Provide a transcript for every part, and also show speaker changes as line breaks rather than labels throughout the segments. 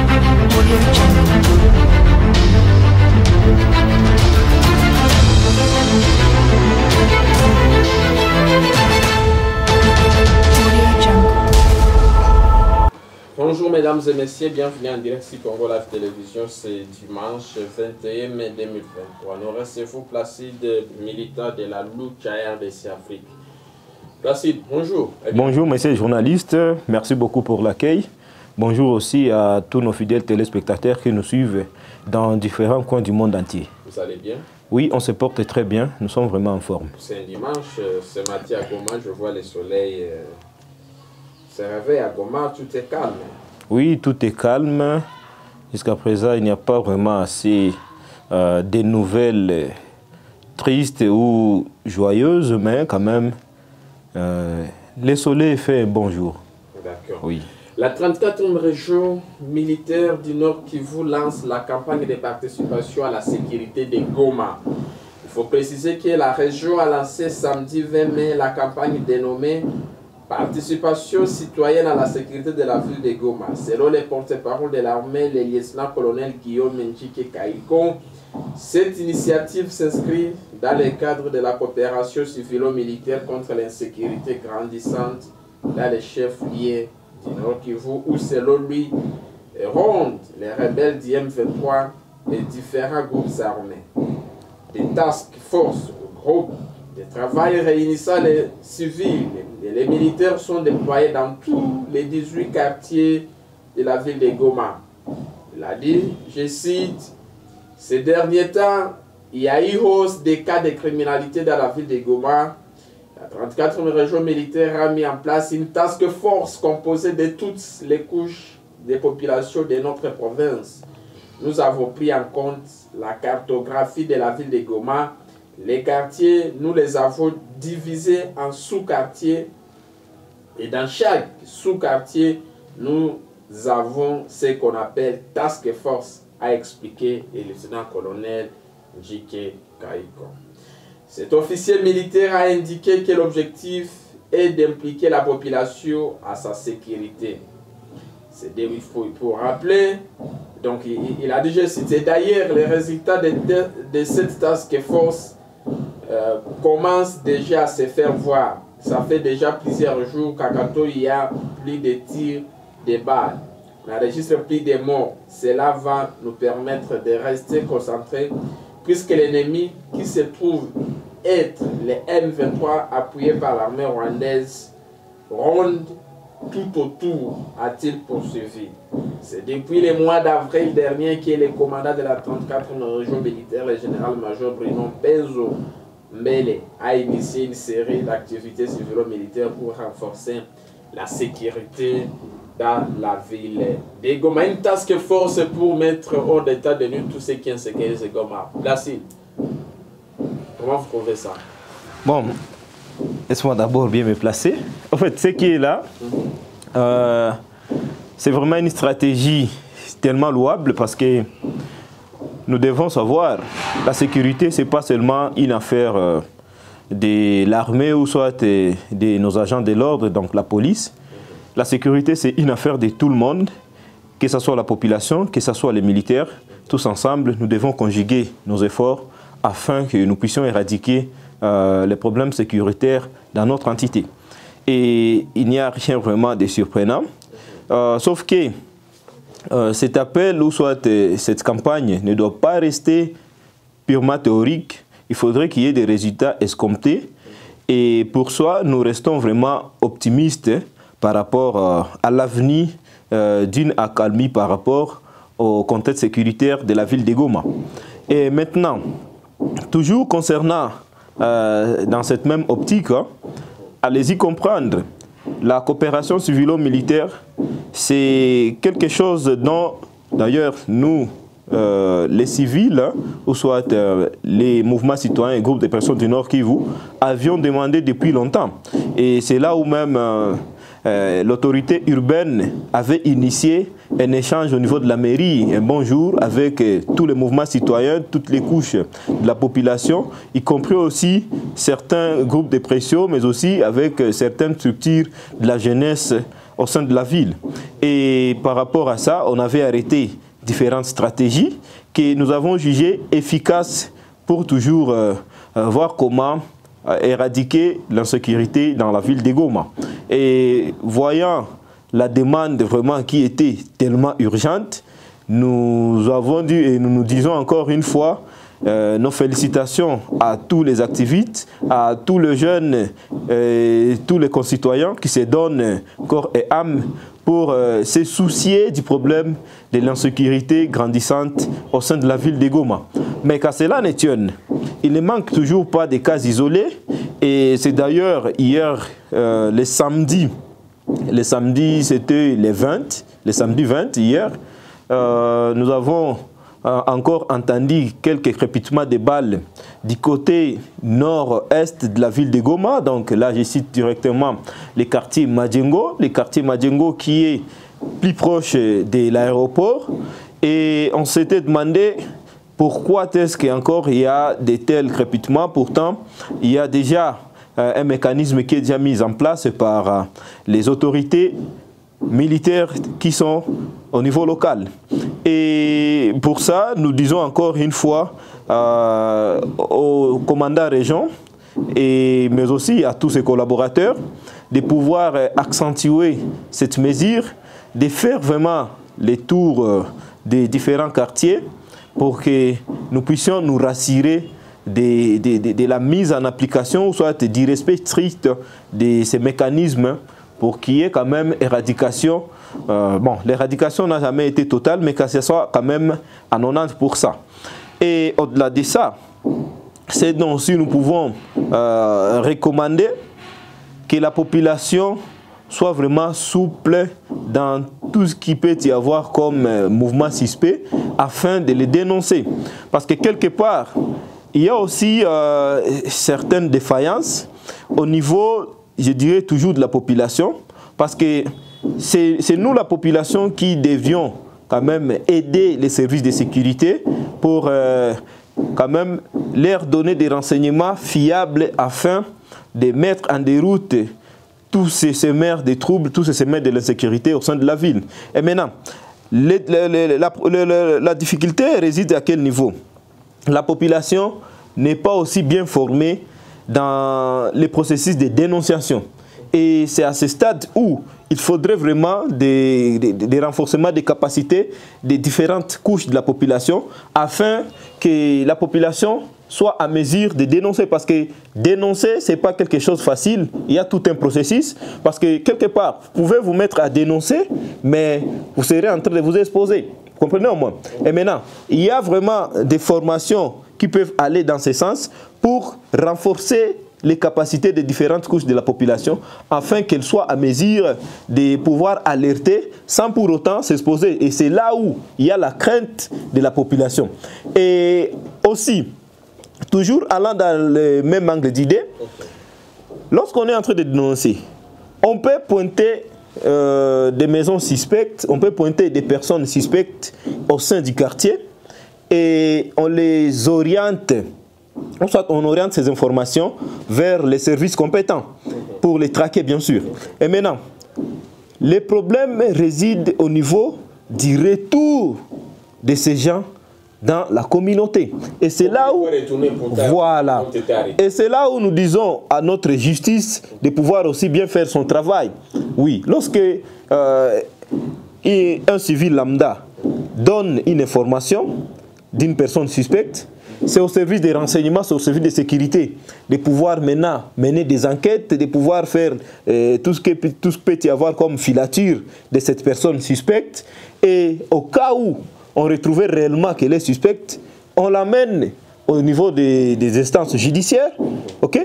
Bonjour mesdames et messieurs, bienvenue en direct sur Congo Live Télévision, c'est dimanche 21 mai 2023. Nous recevons Placide, militant de la lucha RDC Afrique. Placide, bonjour.
Bonjour messieurs les journalistes, merci beaucoup pour l'accueil. Bonjour aussi à tous nos fidèles téléspectateurs qui nous suivent dans différents coins du monde entier.
Vous allez bien?
Oui, on se porte très bien, nous sommes vraiment en forme.
C'est un dimanche, ce matin à Goma, je vois le soleil se réveille à Goma, tout est calme.
Oui, tout est calme. Jusqu'à présent, il n'y a pas vraiment assez de nouvelles tristes ou joyeuses, mais quand même, le soleil fait un bon jour.
D'accord.
Oui.
La 34e région militaire du Nord Kivu lance la campagne de participation à la sécurité de Goma. Il faut préciser que la région a lancé samedi 20 mai la campagne dénommée Participation citoyenne à la sécurité de la ville de Goma. Selon les porte-parole de l'armée, le lieutenant-colonel Guillaume Njike Kaikon, cette initiative s'inscrit dans le cadre de la coopération civilo-militaire contre l'insécurité grandissante dans les chefs-lieux du Nord Kivu, où selon lui, rondent les rebelles du M23 et différents groupes armés. Des task force, groupes de travail réunissant les civils et les militaires sont déployés dans tous les 18 quartiers de la ville de Goma. Il a dit, je cite, « Ces derniers temps, il y a eu hausse des cas de criminalité dans la ville de Goma. La 34e région militaire a mis en place une task force composée de toutes les couches des populations de notre province. Nous avons pris en compte la cartographie de la ville de Goma. Les quartiers, nous les avons divisés en sous-quartiers et dans chaque sous-quartier, nous avons ce qu'on appelle task force, a expliqué le lieutenant-colonel Njike Kaikon. Cet officier militaire a indiqué que l'objectif est d'impliquer la population à sa sécurité. Il faut rappeler, donc il a déjà cité d'ailleurs les résultats de cette task force commence déjà à se faire voir. Ça fait déjà plusieurs jours qu'à Kato, il y a plus de tirs de balles. On enregistre plus de morts. Cela va nous permettre de rester concentrés puisque l'ennemi qui se trouve être les M23 appuyés par l'armée rwandaise ronde tout autour, a-t-il poursuivi. C'est depuis le mois d'avril dernier que le commandant de la 34e région militaire, le général-major Bruno Benzo Mbele, a initié une série d'activités civilo-militaires pour renforcer la sécurité dans la ville de Goma. Une task force pour mettre hors d'état de nuit tous ceux qui insécurisent Goma. Placide, comment vous trouvez ça?
Bon, laisse-moi d'abord bien me placer. En fait, ce qui est là, c'est vraiment une stratégie tellement louable parce que nous devons savoir, la sécurité, ce n'est pas seulement une affaire de l'armée ou soit de nos agents de l'ordre, donc la police. La sécurité, c'est une affaire de tout le monde, que ce soit la population, que ce soit les militaires. Tous ensemble, nous devons conjuguer nos efforts afin que nous puissions éradiquer les problèmes sécuritaires dans notre entité. Et il n'y a rien vraiment de surprenant, sauf que cet appel ou soit cette campagne ne doit pas rester purement théorique. Il faudrait qu'il y ait des résultats escomptés. Et pour ça, nous restons vraiment optimistes par rapport à l'avenir d'une accalmie par rapport au contexte sécuritaire de la ville de Goma. Et maintenant, toujours concernant dans cette même optique, allez-y comprendre, la coopération civilo-militaire, c'est quelque chose dont, d'ailleurs, nous, les civils, ou soit les mouvements citoyens et groupes de personnes du Nord Kivu, avions demandé depuis longtemps. Et c'est là où même l'autorité urbaine avait initié un échange au niveau de la mairie, un bonjour avec tous les mouvements citoyens, toutes les couches de la population, y compris aussi certains groupes de pression, mais aussi avec certaines structures de la jeunesse au sein de la ville. Et par rapport à ça, on avait arrêté différentes stratégies que nous avons jugées efficaces pour toujours voir comment éradiquer l'insécurité dans la ville de Goma. Et voyant la demande vraiment qui était tellement urgente, nous avons dit et nous nous disons encore une fois nos félicitations à tous les activistes, à tous les jeunes, tous les concitoyens qui se donnent corps et âme pour se soucier du problème de l'insécurité grandissante au sein de la ville de Goma. Mais qu'à cela ne tienne, il ne manque toujours pas de cas isolés. Et c'est d'ailleurs hier, le samedi c'était le samedi 20 hier, nous avons encore entendu quelques crépitements de balles du côté nord-est de la ville de Goma. Donc là, je cite directement le quartier Madjengo qui est plus proche de l'aéroport. Et on s'était demandé pourquoi est-ce qu'encore il y a de tels crépitements. Pourtant, il y a déjà un mécanisme qui est déjà mis en place par les autorités militaires qui sont au niveau local. Et pour ça, nous disons encore une fois au commandant région, mais aussi à tous ses collaborateurs, de pouvoir accentuer cette mesure, de faire vraiment les tours des différents quartiers pour que nous puissions nous rassurer de la mise en application, soit du respect strict de ces mécanismes pour qu'il y ait quand même éradication. Bon, l'éradication n'a jamais été totale, mais que ce soit quand même à 90%. Et au-delà de ça, c'est donc aussi nous pouvons recommander que la population soit vraiment souple dans tout ce qui peut y avoir comme mouvement suspect afin de les dénoncer. Parce que quelque part, il y a aussi certaines défaillances au niveau, je dirais toujours de la population, parce que c'est nous la population qui devions quand même aider les services de sécurité pour quand même leur donner des renseignements fiables afin de mettre en déroute tous ces semeurs de troubles, tous ces semeurs de l'insécurité au sein de la ville. Et maintenant, la difficulté réside à quel niveau? La population n'est pas aussi bien formée dans les processus de dénonciation. Et c'est à ce stade où il faudrait vraiment des renforcements des capacités des différentes couches de la population afin que la population soit à mesure de dénoncer. Parce que dénoncer, ce n'est pas quelque chose de facile. Il y a tout un processus. Parce que quelque part, vous pouvez vous mettre à dénoncer, mais vous serez en train de vous exposer. Vous comprenez au moins? Et maintenant, il y a vraiment des formations qui peuvent aller dans ce sens pour renforcer les capacités des différentes couches de la population afin qu'elles soient à mesure de pouvoir alerter sans pour autant s'exposer. Et c'est là où il y a la crainte de la population. Et aussi, toujours allant dans le même angle d'idée, lorsqu'on est en train de dénoncer, on peut pointer des maisons suspectes, on peut pointer des personnes suspectes au sein du quartier et on les oriente. Soit on oriente ces informations vers les services compétents pour les traquer, bien sûr. Et maintenant, les problèmes résident au niveau du retour de ces gens dans la communauté. Et c'est là où, voilà, et c'est là où nous disons à notre justice de pouvoir aussi bien faire son travail. Oui, lorsque un civil lambda donne une information d'une personne suspecte, c'est au service des renseignements, c'est au service de sécurité, de pouvoir maintenant mener des enquêtes, de pouvoir faire tout ce que peut y avoir comme filature de cette personne suspecte. Et au cas où on retrouvait réellement qu'elle est suspecte, on l'amène au niveau des instances judiciaires, okay,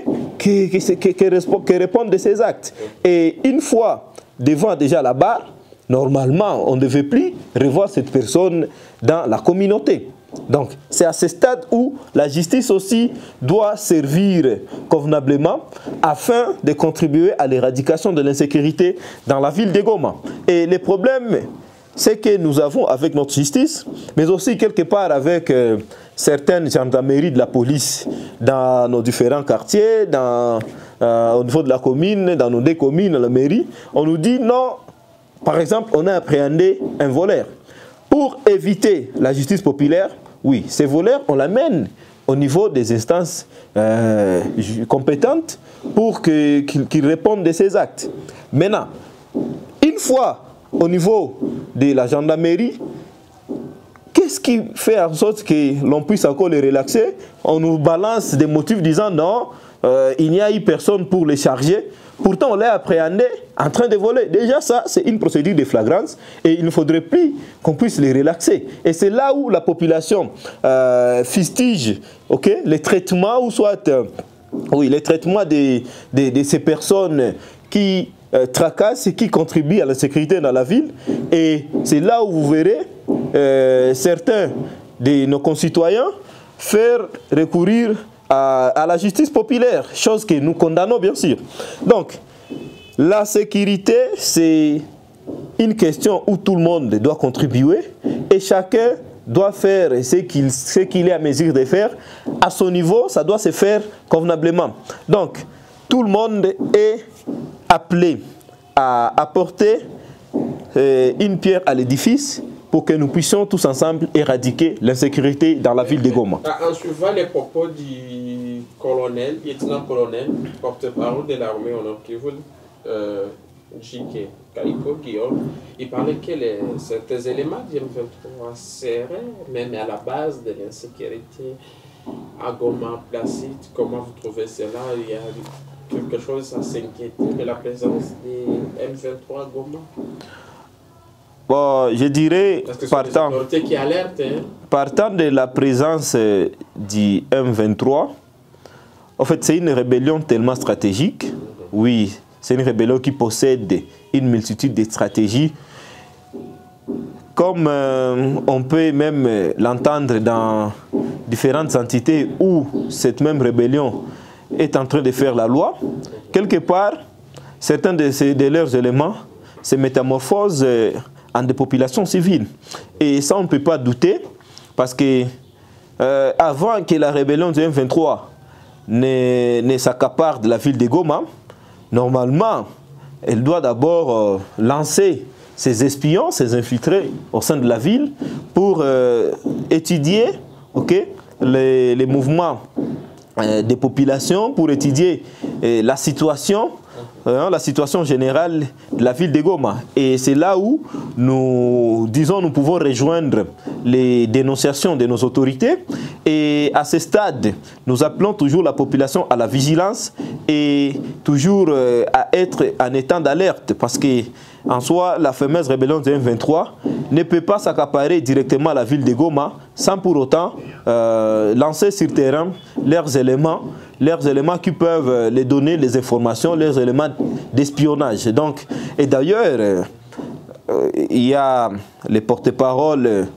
qui répondent de ces actes. Et une fois devant déjà la barre, normalement, on ne devait plus revoir cette personne dans la communauté. Donc, c'est à ce stade où la justice aussi doit servir convenablement afin de contribuer à l'éradication de l'insécurité dans la ville de Goma. Et le problème, c'est que nous avons avec notre justice, mais aussi quelque part avec certaines gendarmeries de la police dans nos différents quartiers, au niveau de la commune, dans nos deux communes, la mairie, on nous dit non, par exemple, on a appréhendé un voleur. Pour éviter la justice populaire, oui, ces voleurs, on l'amène au niveau des instances compétentes pour qu'ils répondent de ces actes. Maintenant, une fois au niveau de la gendarmerie, qu'est-ce qui fait en sorte que l'on puisse encore les relaxer? On nous balance des motifs disant non, il n'y a eu personne pour les charger. Pourtant, on l'a appréhendé en train de voler. Déjà, ça, c'est une procédure de flagrance et il ne faudrait plus qu'on puisse les relaxer. Et c'est là où la population fustige les traitements, ou soit les traitements de ces personnes qui tracassent et qui contribuent à la sécurité dans la ville. Et c'est là où vous verrez certains de nos concitoyens faire recourir à la justice populaire, chose que nous condamnons bien sûr. Donc, la sécurité, c'est une question où tout le monde doit contribuer et chacun doit faire ce qu'il est à mesure de faire. À son niveau, ça doit se faire convenablement. Donc, tout le monde est appelé à apporter une pierre à l'édifice pour que nous puissions tous ensemble éradiquer l'insécurité dans la ville de Goma.
En suivant les propos du colonel, lieutenant-colonel, porte-parole de l'armée au Nord Kivu, J.K. Kaiko Guillaume, il parlait que certains éléments du M23 seraient même à la base de l'insécurité à Goma, Placide. Comment vous trouvez cela? Il y a quelque chose à s'inquiéter de la présence des M23 à Goma?
Bon, je dirais, partant de la présence du M23, en fait, c'est une rébellion tellement stratégique. Oui, c'est une rébellion qui possède une multitude de stratégies. Comme on peut même l'entendre dans différentes entités où cette même rébellion est en train de faire la loi, quelque part, certains de leurs éléments se métamorphosent en des populations civiles. Et ça, on ne peut pas douter, parce que avant que la rébellion du M23 ne s'accapare de la ville de Goma, normalement, elle doit d'abord lancer ses espions, ses infiltrés au sein de la ville pour étudier les mouvements des populations, pour étudier la situation générale de la ville de Goma. Et c'est là où nous pouvons rejoindre les dénonciations de nos autorités. Et à ce stade, nous appelons toujours la population à la vigilance et toujours à être en état d'alerte, parce que en soi, la fameuse rébellion de M23 ne peut pas s'accaparer directement à la ville de Goma sans pour autant lancer sur terrain leurs éléments qui peuvent les donner les informations, leurs éléments d'espionnage. Donc, et d'ailleurs, il y a les porte-parole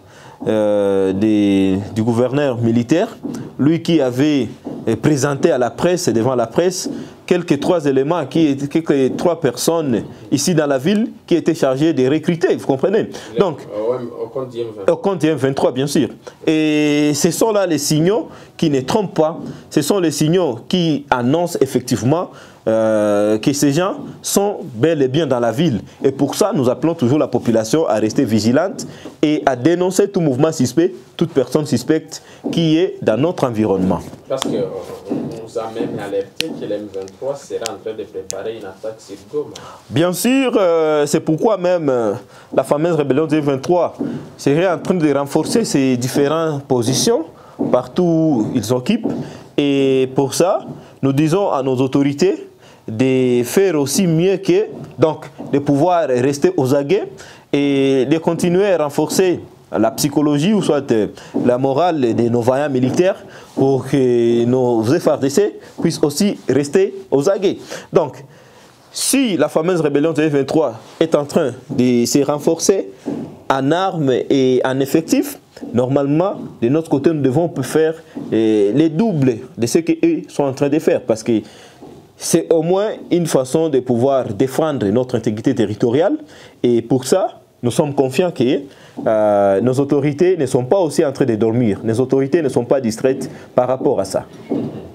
du gouverneur militaire, lui qui avait présenté à la presse, devant la presse, quelques trois trois personnes ici dans la ville qui étaient chargées de recruter, vous comprenez? Donc, au compte M23, bien sûr. Et ce sont là les signaux qui ne trompent pas, ce sont les signaux qui annoncent effectivement que ces gens sont bel et bien dans la ville. Et pour ça, nous appelons toujours la population à rester vigilante et à dénoncer tout mouvement suspect, toute personne suspecte qui est dans notre environnement.
Parce qu'on nous a même alerté que l'M23 sera en train de préparer une attaque sur Goma.
Bien sûr, c'est pourquoi même la fameuse rébellion du M23 serait en train de renforcer ses différentes positions partout où ils occupent. Et pour ça, nous disons à nos autorités de faire aussi mieux que, donc, de pouvoir rester aux aguets et de continuer à renforcer la psychologie ou soit la morale de nos vaillants militaires pour que nos FARDC puissent aussi rester aux aguets. Donc, si la fameuse rébellion de F23 est en train de se renforcer en armes et en effectifs, normalement, de notre côté, nous devons faire les doubles de ce qu'eux sont en train de faire, parce que c'est au moins une façon de pouvoir défendre notre intégrité territoriale. Et pour ça, nous sommes confiants que nos autorités ne sont pas aussi en train de dormir. Nos autorités ne sont pas distraites par rapport à ça.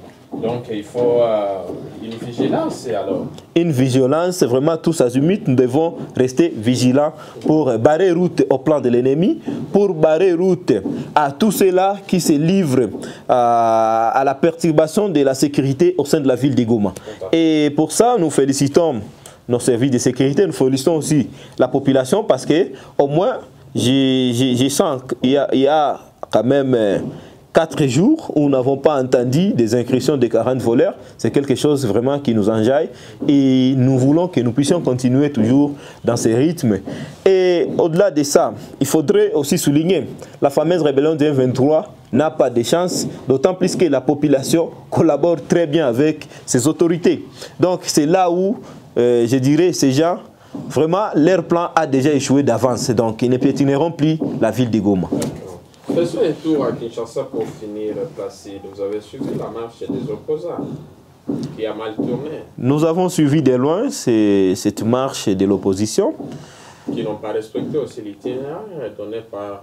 Donc il faut une vigilance alors.
Une vigilance, vraiment tous azimuts, nous devons rester vigilants pour barrer route au plan de l'ennemi, pour barrer route à tous ceux-là qui se livrent à la perturbation de la sécurité au sein de la ville de Goma. Et pour ça, nous félicitons nos services de sécurité, nous félicitons aussi la population parce que au moins, je sens qu'il y a quand même 4 jours où nous n'avons pas entendu des incursions de 40 voleurs. C'est quelque chose vraiment qui nous enjaille et nous voulons que nous puissions continuer toujours dans ces rythmes. Et au-delà de ça, il faudrait aussi souligner la fameuse rébellion de 23 n'a pas de chance, d'autant plus que la population collabore très bien avec ses autorités. Donc c'est là où, je dirais, ces gens, vraiment, leur plan a déjà échoué d'avance. Donc ils ne piétineront plus la ville de Goma.
Faisons un tour à Kinshasa pour finir, Placide. Vous avez suivi la marche des opposants qui a mal tourné.
Nous avons suivi de loin cette marche de l'opposition.
Qui n'ont pas respecté aussi l'itinéraire donné par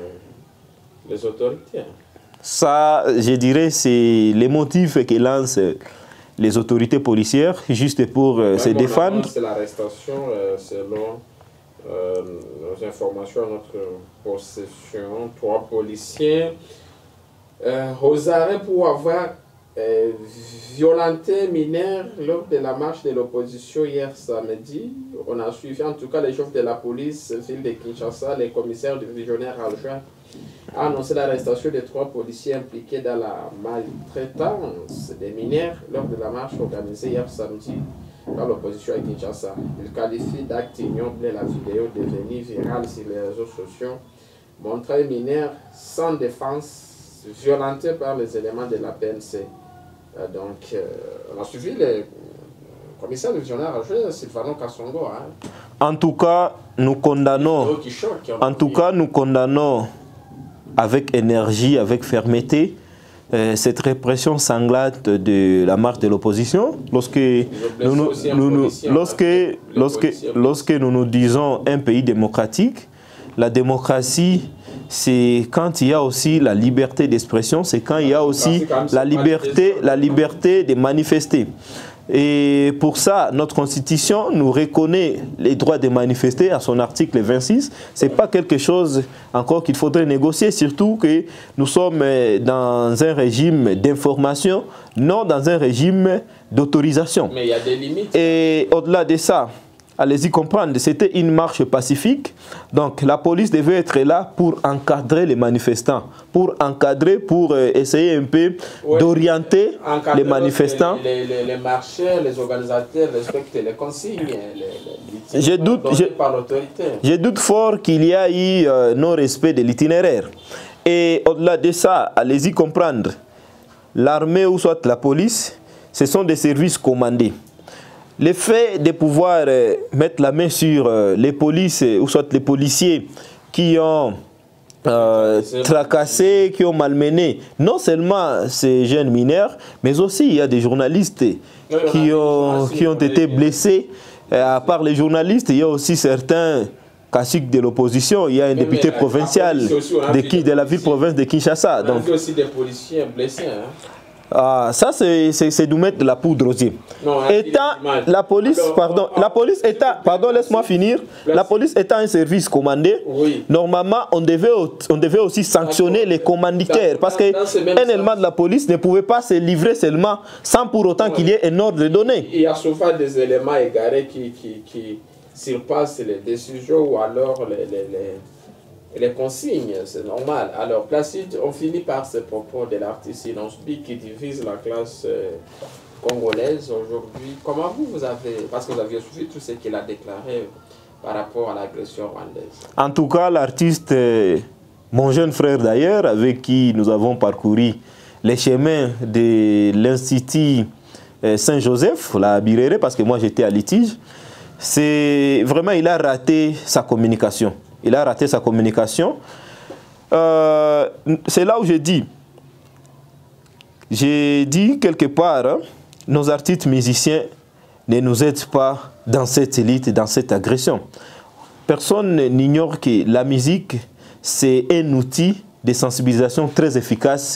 les autorités. Ça,
je dirais, c'est les motifs que lancent les autorités policières juste pour se défendre.
C'est l'arrestation selon nos informations à notre possession, 3 policiers aux arrêts pour avoir violenté mineurs lors de la marche de l'opposition hier samedi. On a suivi en tout cas les chefs de la police ville de Kinshasa, les commissaires divisionnaires adjoints a annoncé l'arrestation de 3 policiers impliqués dans la maltraitance des mineurs lors de la marche organisée hier samedi dans l'opposition à Kinshasa. Il qualifie d'acte ignoble la vidéo devenue virale sur les réseaux sociaux montrant les mineurs sans défense violentés par les éléments de la PNC. Donc, on a suivi le commissaire divisionnaire adjoint Sylvano Kassongo. Hein.
En tout cas, nous condamnons. Nous condamnons avec énergie, avec fermeté, cette répression sanglante de la marche de l'opposition. Lorsque nous nous disons un pays démocratique, la démocratie, c'est quand il y a aussi la liberté d'expression, c'est quand il y a aussi la liberté de manifester. Et pour ça, notre constitution nous reconnaît les droits de manifester à son article 26. Ce n'est pas quelque chose encore qu'il faudrait négocier, surtout que nous sommes dans un régime d'information, non dans un régime d'autorisation.
Mais il y a des limites.
Et au-delà de ça, allez-y comprendre, c'était une marche pacifique. Donc la police devait être là pour encadrer les manifestants, pour encadrer, pour essayer un peu d'orienter les manifestants.
Les marcheurs, les organisateurs respectent les consignes, par l'autorité.
Je doute fort qu'il y a eu non-respect de l'itinéraire. Et au-delà de ça, allez-y comprendre, l'armée ou soit la police, ce sont des services commandés. Le fait de pouvoir mettre la main sur les polices ou soit les policiers qui ont tracassé, qui ont malmené non seulement ces jeunes mineurs, mais aussi il y a des journalistes qui ont été blessés. À part les journalistes, il y a aussi certains caciques de l'opposition. Il y a un député provincial de la ville-province de Kinshasa.
Donc, il y a aussi des policiers blessés. Hein?
Ça, c'est de mettre de la poudre aux yeux. La police, laisse-moi finir. La police étant un service commandé, oui. Normalement, on devait aussi sanctionner les commanditaires. Parce qu'un élément de la police ne pouvait pas se livrer seulement sans pour autant qu'il y ait un ordre donné.
Il y a souvent des éléments égarés qui surpassent les décisions ou alors les consignes, c'est normal. Alors, Placide, on finit par ce propos de l'artiste Inanspi qui divise la classe congolaise aujourd'hui. Comment vous avez, parce que vous aviez suivi tout ce qu'il a déclaré par rapport à l'agression rwandaise?
En tout cas, l'artiste, mon jeune frère d'ailleurs, avec qui nous avons parcouru les chemins de l'Institut Saint-Joseph, la Birere, parce que moi j'étais à Litige, c'est vraiment, il a raté sa communication. Il a raté sa communication. C'est là où j'ai dit quelque part, hein, nos artistes musiciens ne nous aident pas dans cette élite, dans cette agression. Personne n'ignore que la musique, c'est un outil de sensibilisation très efficace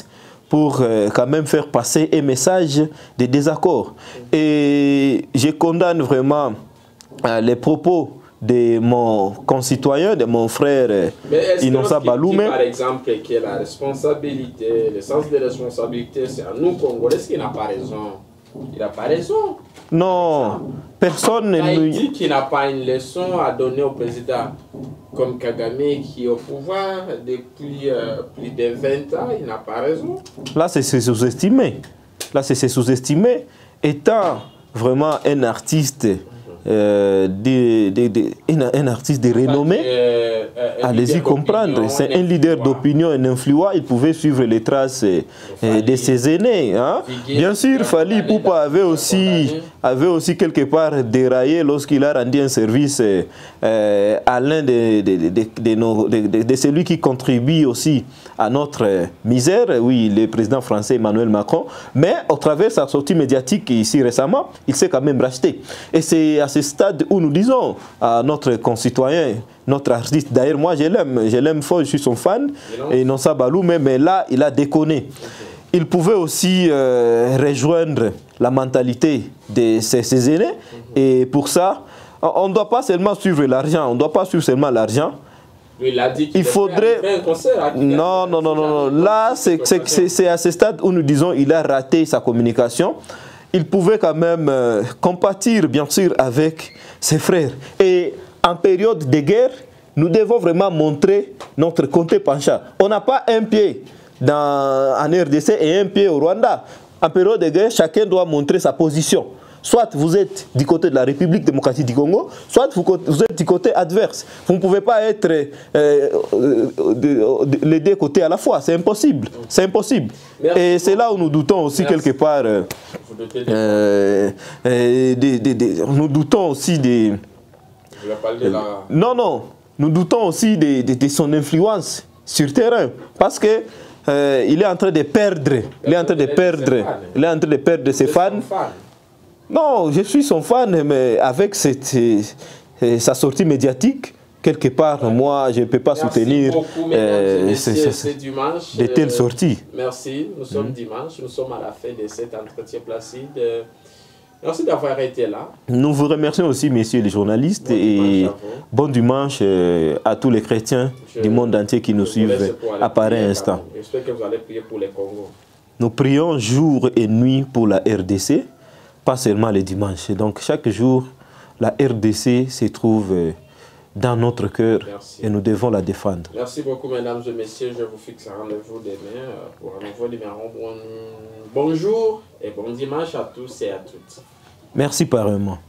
pour quand même faire passer un message de désaccord. Et je condamne vraiment les propos de mon concitoyen, de mon frère Innocent Baloumé.
Par exemple, que la responsabilité, le sens de responsabilité, c'est à nous, Congolais, est-ce qu'il n'a pas raison? Il n'a pas raison.
Non, personne ne
il dit qu'il n'a pas une leçon à donner au président comme Kagame qui est au pouvoir depuis plus de 20 ans, il n'a pas raison.
Là, c'est sous-estimé. Là, c'est sous-estimé. Étant vraiment un artiste, un artiste de renommée, allez-y comprendre. C'est un leader d'opinion, un influent. Il pouvait suivre les traces de ses aînés. Hein? Bien sûr, Fally Ipupa avait aussi quelque part déraillé lorsqu'il a rendu un service à l'un de celui qui contribue aussi à notre misère, oui, le président français Emmanuel Macron. Mais au travers de sa sortie médiatique ici récemment, il s'est quand même racheté. Et c'est à ce stade où nous disons à notre concitoyen, notre artiste, d'ailleurs moi je l'aime fort, je suis son fan, et Innocent Baloumé, mais là il a déconné. Il pouvait aussi rejoindre la mentalité de ses aînés, et pour ça, on ne doit pas seulement suivre l'argent, on ne doit pas suivre seulement l'argent.
Il a dit
qu'il faudrait un concert. Non. Là, c'est à ce stade où nous disons qu'il a raté sa communication. Il pouvait quand même compatir, bien sûr, avec ses frères. Et en période de guerre, nous devons vraiment montrer notre côté penchant. On n'a pas un pied en RDC et un pied au Rwanda. En période de guerre, chacun doit montrer sa position. Soit vous êtes du côté de la République démocratique du Congo, soit vous êtes du côté adverse. Vous ne pouvez pas être les deux côtés à la fois. C'est impossible. C'est impossible. Merci. Et c'est là où nous doutons aussi quelque part. Nous doutons aussi des. Non. Nous doutons aussi de son influence sur terrain. Parce que il est en train de perdre. Il est en train de perdre ses fans. Non, je suis son fan, mais avec sa sortie médiatique, quelque part, moi, je ne peux pas soutenir de telles sorties.
Merci, nous sommes dimanche, nous sommes à la fin de cet entretien placide. Merci d'avoir été là.
Nous vous remercions aussi, messieurs les journalistes, et bon dimanche à tous les chrétiens du monde entier qui nous suivent à pareil instant.
J'espère que vous allez prier pour les Congos.
Nous prions jour et nuit pour la RDC. Pas seulement les dimanches. Donc chaque jour, la RDC se trouve dans notre cœur et nous devons la défendre.
Merci beaucoup, mesdames et messieurs. Je vous fixe un rendez-vous demain pour un nouveau numéro. Bonjour et bon dimanche à tous et à toutes.
Merci pareillement.